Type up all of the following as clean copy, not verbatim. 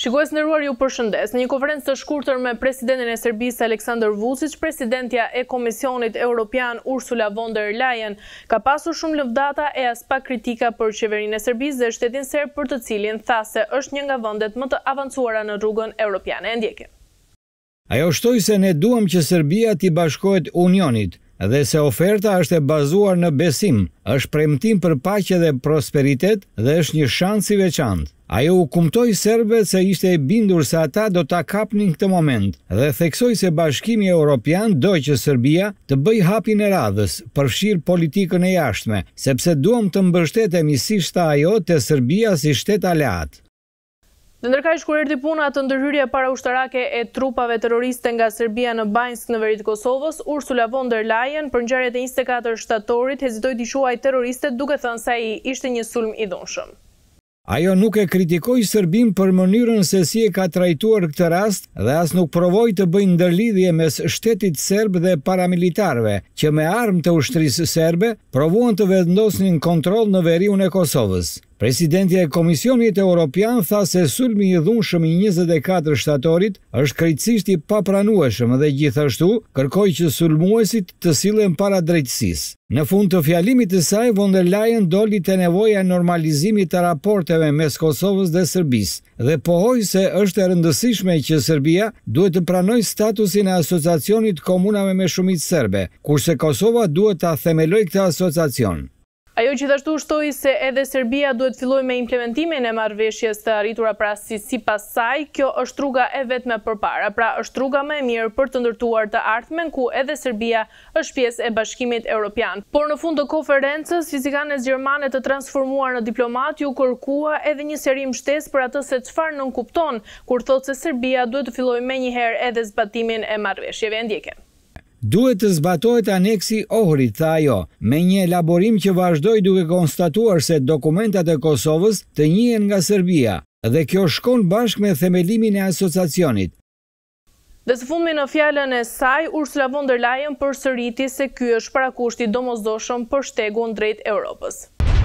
Shikues nderuar, ju përshëndes. Në një konferencë të shkurtër me presidentin e Serbisë Aleksandar Vučić, presidentja e Komisionit Evropian Ursula von der Leyen ka pasur shumë lëvdata e as pak kritika për qeverinë e Serbisë dhe shtetin serb, për të cilin tha se është një nga vendet më të avancuara në rrugën europiane. E ndjekim. Ajo shtoi se ne duam që Serbia t'i bashkohet Unionit dhe se oferta është e bazuar në besim, është premtim për paqe dhe prosperitet dhe është një shans i veçantë. Ajo u kumtoi serbëve se ishte e bindur se ata do ta kapnin këtë moment dhe theksoi se Bashkimi Evropian do që Serbia të bëjë hapin e radhës, përfshir politikën e jashtme, sepse duam të mbështetemi si tha ajo te Serbia si shtet aleat. Dhe ndërkaq kur erdhi puna të ndërhyrje paraushtarake e trupave terroriste nga Serbia në Banjsk në veri të Kosovës, Ursula von der Leyen për ngjarjet e 24 shtatorit hezitoi t'i shuaj terroriste, duke thënë se ai ishte një sulm i dhunshëm. Ajo nuk e kritikoi Serbin për mënyrën se si e ka trajtuar këtë rast dhe as nuk provoi të bëjë ndërlidhje mes shtetit serb dhe paramilitarëve që me armë të ushtrisë serbe provuan të vendosnin kontroll në veriun e Kosovës. Presidentja e Komisionit Evropian tha se sulmi i dhunshëm i 24 shtatorit është krejtësisht i papranueshëm dhe gjithashtu kërkoi që sulmuesit të sillen para drejtësisë. Në fund të fjalimit të saj, von der Leyen doli te nevoja e normalizimit të raporteve mes Kosovës dhe Serbisë dhe pohoi se është e rëndësishme që Serbia duhet të pranojë statusin e asociacionit komunave me shumicë serbe, kurse Kosova duhet ta themelojë këtë asociacion. Ajo gjithashtu shtoi se edhe Serbia duhet fillojë me implementimin e marrëveshjes të arritura, pra sipas saj, kjo është rruga e vetme përpara, pra është rruga më e mirë për të ndërtuar të ardhmen ku edhe Serbia është pjesë e Bashkimit Evropian. Por në fund të konferencës, fizikanes gjermane të transformuar në diplomat ju kërkua edhe një seri mbështesë për atë se çfarë nënkupton kur thotë se Serbia duhet të fillojë menjëherë edhe zbatimin e marrëveshjeve. Ndjekim. Duhet të zbatohet aneksi Ohrit, tha ajo, me një elaborim që vazhdoi duke konstatuar se dokumentat e Kosovës të njihen nga Serbia dhe kjo shkon bashkë me themelimin e asociacionit. Dhe së fundmi në fjalën e saj, Ursula von der Leyen përsëriti se ky është parakushti domosdoshëm për shtegun drejt Europës.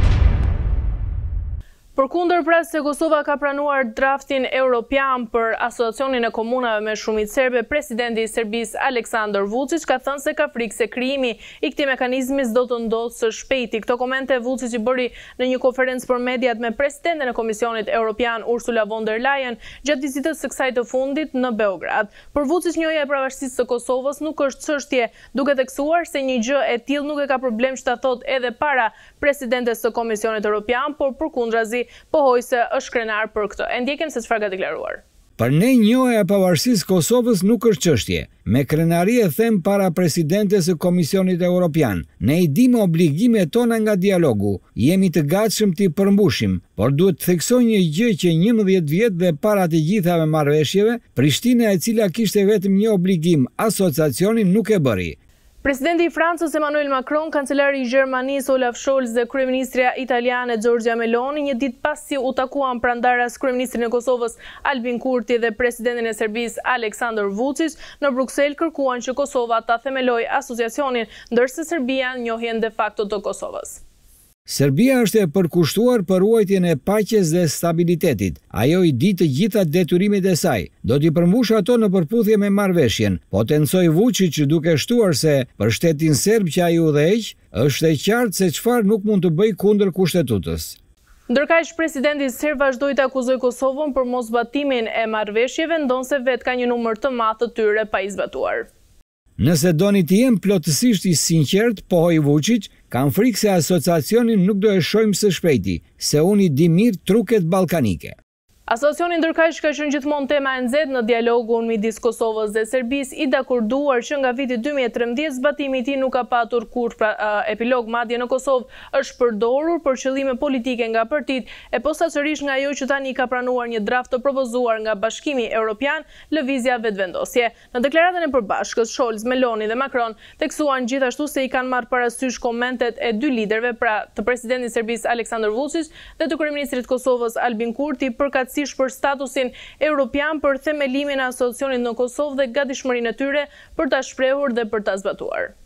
Përkundër pra se Kosova ka pranuar draftin europian për asociacionin e komunave me shumicë serbe, presidenti i Serbisë Aleksandar Vučić ka thënë se ka frikë se krijimi i këtij mekanizmi s'do të ndodhë së shpejti. Këto komente Vučić i bëri në një konferencë për mediat me presidenten e Komisionit Evropian Ursula von der Leyen gjatë vizitës së kësaj të fundit në Beograd. Për Vučić njëja e pavarësisë së Kosovës nuk është çështje, duke theksuar se një gjë e tillë nuk e ka problem që ta thotë edhe para presidentes së Komisionit Evropian, por përkundrazi pohoi se është krenar për këtë. E ndjekim se çfarë ka deklaruar. Për ne njohja e pavarësisë Kosovës nuk është çështje. Me krenari e them para presidentes së Komisionit Evropian. Ne i dimë obligimet tona nga dialogu. Jemi të gatshëm t'i përmbushim, por duhet të theksoj një gjë që 11 vjet dhe para të gjithave marrëveshjeve, Prishtina, e cila kishte vetëm një obligim, asociacionin, nuk e bëri. Presidenti i Francës Emmanuel Macron, kancelari i Gjermanisë Olaf Scholz dhe kryeministrja italiane Giorgia Meloni një ditë pasi u takuan prandaras kryeministrin e Kosovës Albin Kurti dhe presidentin e Serbisë Aleksandar Vučić në Bruksel, kërkuan që Kosova ta themelojë asociacionin, ndërsa Serbia njohjen de facto të Kosovës. Serbia është e përkushtuar për ruajtjen e paqes dhe stabilitetit. Ajo i di të gjitha detyrimet e saj. Do t'i përmbush ato në përputhje me marrëveshjen. Potencoi Vučić duke shtuar se për shtetin serb që ai udhëheq, është e qartë se çfarë nuk mund të bëjë kundër kushtetutës. Ndërkaq presidenti serb vazhdoi të akuzojë Kosovën për mosbatimin e marrëveshjeve, ndonse vetë ka një numër të madh të tyre pa i zbatuar. Nëse doni të jem plotësisht i sinqert, pohoi Vučić, kam frikë se asociacionin nuk do e shohim së shpejti, se unë i di mirë truket ballkanike. Asociacioni ndërkaq ka qenë gjithmonë tema e nxehtë në dialogun midis Kosovës dhe Serbisë, i dakorduar që nga viti 2013 zbatimi i tij nuk ka patur kurrë epilog, madje në Kosovë është përdorur për qëllime politike nga partitë e posaçërisht nga ajo që tani ka pranuar një draft të propozuar nga Bashkimi Evropian, lëvizja vetvendosje. Në deklaratën e përbashkët, Scholz, Meloni dhe Macron theksuan gjithashtu se i kanë marrë parasysh komentet e dy liderëve, pra të presidentit të Serbisë Aleksandar Vučić dhe të kryeministrit të Kosovës Albin Kurti për statusin europian, për themelimin e asociacionit në Kosovë dhe gatishmërinë e tyre për ta shprehur dhe për ta zbatuar.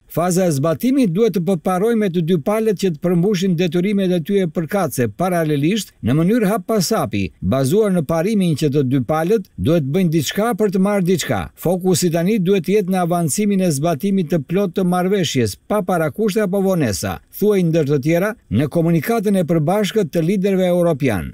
Faza e zbatimit duhet të përparojë me të dy palët që të përmbushin detyrimet e tyre përkatëse paralelisht në mënyrë hap pas hapi, bazuar në parimin që të dy palët duhet bëjnë diçka për të marrë diçka. Fokusi tani duhet të jetë në avancimin e zbatimit të plot të marrëveshjes, pa parakushte apo vonesa, thuaj ndër të tjera në komunikatën e përbashkët të liderëve evropian.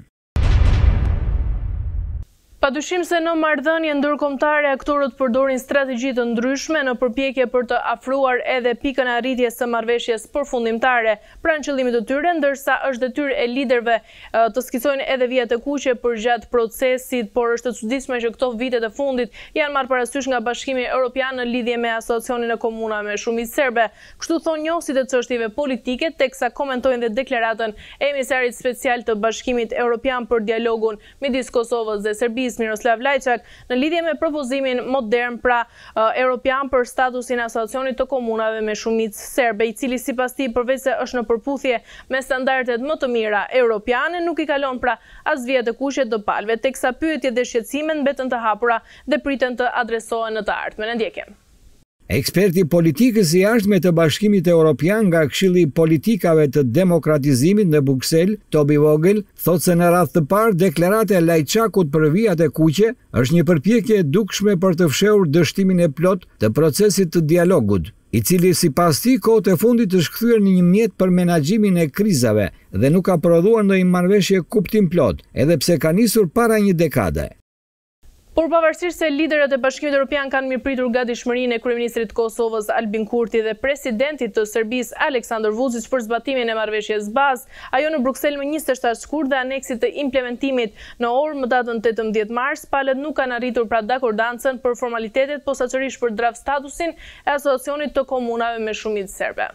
Padyshim se në marrëdhënie ndërkombëtare aktorët përdorin strategji të ndryshme në përpjekje për të afruar edhe pikën e arritjes së marrëveshjes përfundimtare pranë qëllimit të tyre, ndërsa është detyrë e liderëve të skicojnë edhe vijat e kuqe përgjatë procesit, por është e çuditshme që këto vitet e fundit janë marrë parasysh nga Bashkimi Evropian në lidhje me asociacionin e komunave me shumicë serbe. Kështu thonë njohësit e çështjeve politike, teksa komentojnë dhe deklaratën e emisarit special të Bashkimit Evropian për dialogun midis Kosovës dhe Serbisë, Miroslav Lajçak, në lidhje me propozimin modern evropian për statusin e asociacionit të komunave me shumicë serbe, i cili sipas tij përveç se është në përputhje me standardet më të mira europiane, nuk i kalon as vijat e kuqe të palëve, teksa pyetjet dhe shqetësimet mbeten të hapura dhe priten të adresohen në të ardhmen. Ndjekim. Eksperti politikës i jashtme të Bashkimit Evropian nga Këshilli i Politikave të Demokratizimit në Bruksel, Toby Vogel, thotë se në radhë të parë deklarata e Lajçakut për vijat e kuqe është një përpjekje e dukshme për të fshehur dështimin e plot të procesit të dialogut, i cili sipas tij kohët e fundit është kthyer në një mjet për menaxhimin e krizave dhe nuk ka prodhuar ndonjë marrëveshje kuptim plot, edhe pse ka nisur para një dekade. Por pavarësisht se liderët e Bashkimit Evropian kanë mirëpritur gatishmërinë e kryeministrit të Kosovës Albin Kurti dhe presidentit të Serbisë Aleksandar Vučić për zbatimin e marrëveshjes bazë, ajo në Bruksel më 27 shkurt dhe aneksit të implementimit në orë më datën 18 mars, palët nuk kanë arritur dakordancën për formalitetet, posaçërisht për draft statusin e asociacionit të komunave me shumicë serbe.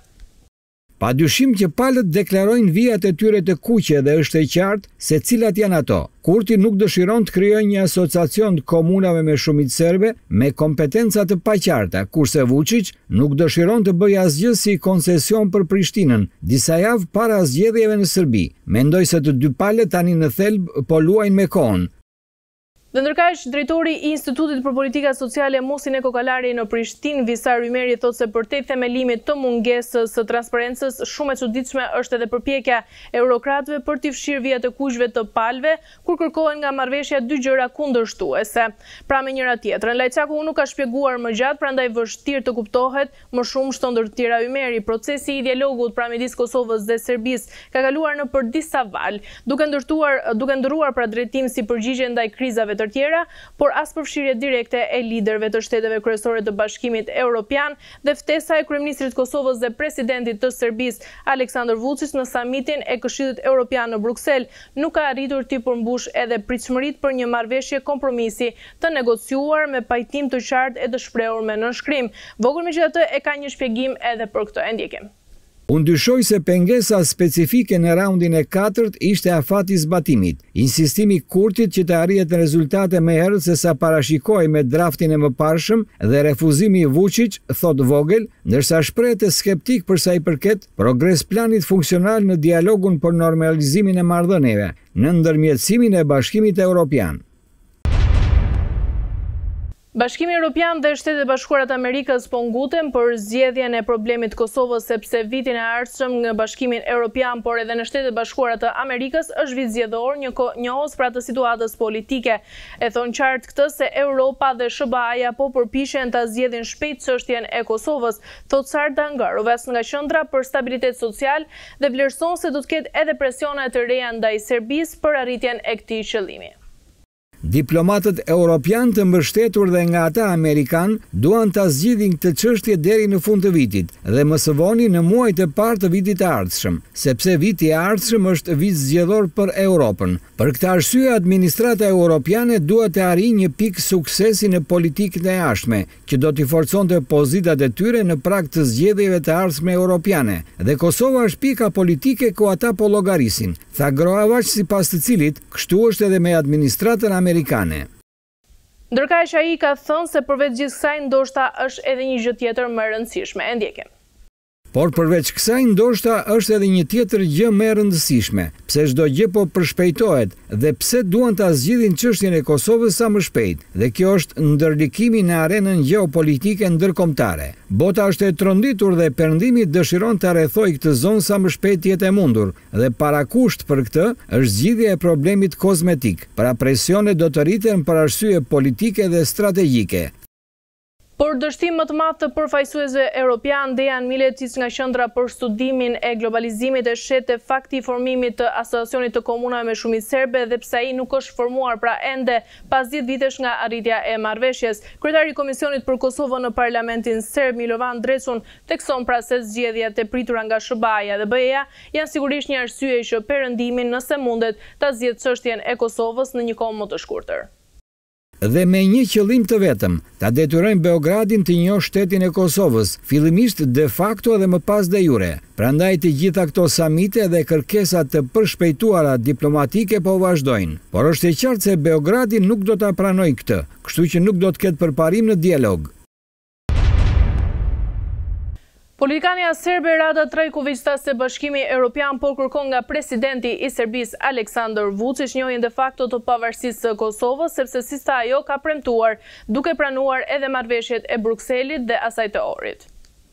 Padyshim që palët deklarojnë vijat e tyre të kuqe dhe është e qartë se cilat janë ato. Kurti nuk dëshiron të krijojë një asociacion të komunave me shumicë serbe me kompetenca të paqarta, kurse Vučić nuk dëshiron të bëjë asgjë si koncesion për Prishtinën, disa javë para zgjedhjeve në Serbi. Mendoj se të dy palët tani në thelb po luajnë me kohën. Dhe ndërkaq, drejtori i Institutit për Politika Sociale Musin Eko Kalari në Prishtinë, Visar Ymeri, thotë se përtej themelimit të mungesës së transparencës, shumë e çuditshme është edhe përpjekja e eurokratëve për t'i fshirë vijat e kuqve të palëve, kur kërkohen nga marrëveshja dy gjëra kundërshtuese. Pra me njëra tjetrën, Lajçaku nuk ka shpjeguar më gjatë, prandaj vështirë të kuptohet më shumë, shton ndër të tjera Ymeri. Procesi i dialogut pra midis Kosovës dhe Serbisë ka kaluar nëpër disa valë, duke ndërruar pra drejtim si përgjigje ndaj krizave të tjera, por as përfshirje direkte e liderëve të shteteve kryesore të Bashkimit Evropian dhe ftesa e kryeministrit të Kosovës dhe presidentit të Serbisë Aleksandar Vučić në samitin e Këshillit Evropian në Bruksel nuk ka arritur t'i përmbush edhe pritshmëritë për një marrëveshje kompromisi të negociuar me pajtim të qartë e të shprehur me nënshkrim. Vogël megjithatë e ka një shpjegim edhe për këtë. Ndjekim. Unë dyshoj se pengesa specifike në raundin e 4 ishte afati zbatimit. Insistimi Kurtit që të arrihet rezultate më herët se sa parashikoi me draftin e mëparshëm dhe refuzimi i Vučić, thot Vogel, ndërsa shprehet skeptik për sa i përket progres planit funksional në dialogun për normalizimin e marrëdhënieve në ndërmjetësimin e Bashkimit Evropian. Bashkimi Evropian dhe Shtetet Bashkuara të Amerikës po nguten për zgjedhjen e problemit Kosovës, sepse vitin e ardhshëm në Bashkimin Evropian, por edhe në Shtetet Bashkuara të Amerikës është vit zgjedhor, njohës pra të situatës politike. E thon qartë këtë se Europa dhe SBA-ja po përpiqen ta zgjedhin shpejt çështjen e Kosovës, thot Sarda Ngaruvas nga Qendra për Stabilitet Social dhe vlerëson se do të ketë edhe presione të reja ndaj Serbisë për arritjen e këtij qëllimi. Diplomatët europian të mbështetur dhe nga ata amerikan duan ta zgjidhin këtë çështje deri në fund të vitit dhe më së voni në muajt e parë të vitit të ardhshëm, sepse viti i ardhshëm është vit zgjedhor për Europën. Për këtë arsye administrata europiane duhet të arrijë një pikë suksesi në politikën e jashtme, që do t'i forconte pozitat e tyre në prag të zgjedhjeve të ardhshme europiane. Dhe Kosova është pika politike ku ata po llogarisin, tha Groavac, sipas të cilit kështu është edhe me administratën amerikane. Ndërkaq ai ka thënë se përveç gjithë kësaj ndoshta është edhe një gjë tjetër më e rëndësishme. Ndjekim. Por përveç kësaj ndoshta është edhe një tjetër gjë më e rëndësishme, pse çdo gjë po përshpejtohet dhe pse duan ta zgjidhin çështjen e Kosovës sa më shpejt, dhe kjo është ndërlikimi në arenën gjeopolitike ndërkombëtare. Bota është e tronditur dhe Perëndimi dëshiron ta rrethojë këtë zonë sa më shpejt jetë e mundur, dhe parakusht për këtë është zgjidhja e problemit kozmetik. Pra presione do të rriten për arsye politike dhe strategjike. Por dështim më të madh të përfaqësuesve europian, Dejan Miletic nga Qendra për Studimin e Globalizimit e shete fakti i formimit të Asociacionit të Komunave me Shumicë Serbe dhe pse ai nuk është formuar pra ende pas 10 vitesh nga arritja e marrëveshjes. Kryetari i Komisionit për Kosovën në Parlamentin Serb, Milovan Drecun, thekson pra se zgjedhjet e pritura nga SBA-ja dhe BE-ja janë sigurisht një arsye që Perëndimi, nëse mundet, ta zgjidhë çështjen e Kosovës në një kohë më të shkurtër. Dhe me një qëllim të vetëm, ta detyrojnë Beogradin të njohë shtetin e Kosovës, fillimisht de facto dhe më pas de jure. Prandaj të gjitha këto samite dhe kërkesat të përshpejtuara diplomatike po vazhdojnë. Por është e qartë se Beogradi nuk do ta pranojë këtë, kështu që nuk do të ketë përparim në dialog. Politikania serbe Rada Trajković tha se Bashkimi Evropian po kërkon nga presidenti i Serbisë Aleksandar Vučić njëjën de facto të pavarësisë së Kosovës, sepse si tha ajo ka premtuar duke pranuar edhe marrëveshjet e Brukselit dhe asaj të Ohrit.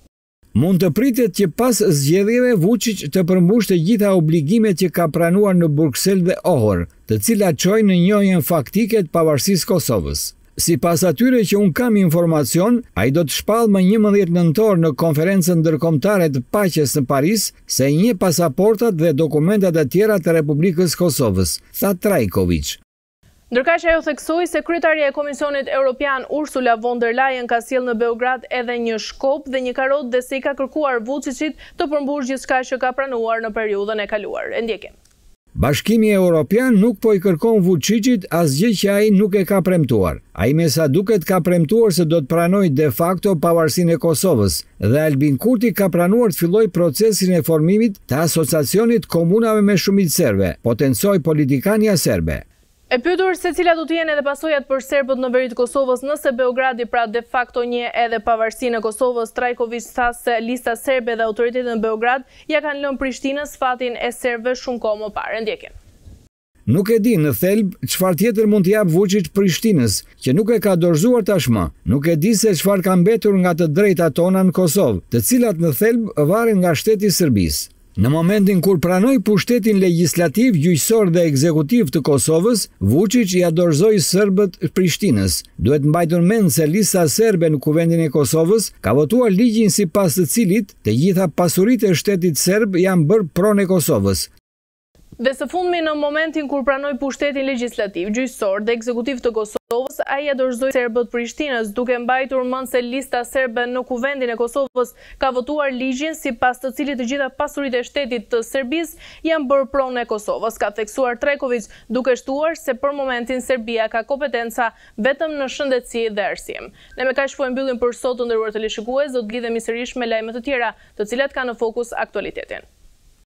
Mund të pritet që pas zgjedhjeve Vučić të përmbushë të gjitha obligimet që ka pranuar në Bruksel dhe Ohër, të cilat çojnë në njohjen faktike të pavarësisë Kosovës. Sipas atyre që unë kam informacion, ai do të shpallë më 11 nëntor në konferencën ndërkombëtare të paqes në Paris se i njeh pasaportat dhe dokumentat e tjera të Republikës Kosovës, tha Trajković. Ndërkaq ajo theksoi se kryetaria e Komisionit Evropian Ursula von der Leyen ka sjellë në Beograd edhe një shkop dhe një karot dhe se i ka kërkuar Vučićit të përmbushë gjithçka që ka pranuar në periudhën e kaluar. E ndjekim. Bashkimi Evropian nuk po i kërkon Vučićit asgjë që ai nuk e ka premtuar. Ai me sa duket ka premtuar se do të pranojë de facto pavarësinë e Kosovës dhe Albin Kurti ka pranuar të fillojë procesin e formimit të Asociacionit Komunave me Shumicë Serbe, potencoi politikania serbe. E pyetur se cilat do të jenë edhe pasojat për serbët në veri të Kosovës nëse Beogradi pra de facto njeh edhe pavarësinë e Kosovës, Trajković tha se lista serbe dhe autoritetet në Beograd ja kanë lënë Prishtinës fatin e serbëve shumë kohë më parë. Ndjekim. Nuk e di në thelb çfarë tjetër mund të jap Vučić Prishtinës, që nuk e ka dorëzuar tashmë. Nuk e di se çfarë ka mbetur nga të drejtat tona në Kosovë, të cilat në thelb varen nga shteti i Serbisë. Në momentin kur pranoi pushtetin legjislativ, gjyqësor dhe ekzekutiv të Kosovës, Vučić ja dorëzoi serbët Prishtinës. Duhet mbajtur mend se lista serbe në Kuvendin e Kosovës ka votuar ligjin sipas të cilit të gjitha pasuritë e shtetit serb janë bërë pronë e Kosovës. Dhe së fundmi në momentin kur pranoi pushtetin legjislativ, gjyqësor dhe ekzekutiv të Kosovës, ai ja dorëzoi serbët Prishtinës, duke mbajtur mend se lista serbe në Kuvendin e Kosovës ka votuar ligjin sipas të cilit të gjitha pasuritë e shtetit të Serbisë janë bërë pronë e Kosovës, ka theksuar Trajković, duke shtuar se për momentin Serbia ka kompetenca vetëm në shëndetësi dhe arsim. Ne me kaq po e mbyllim për sot, nderuar teleshikues, do të lidhemi sërish me lajme të tjera, të cilat kanë në fokus aktualitetin.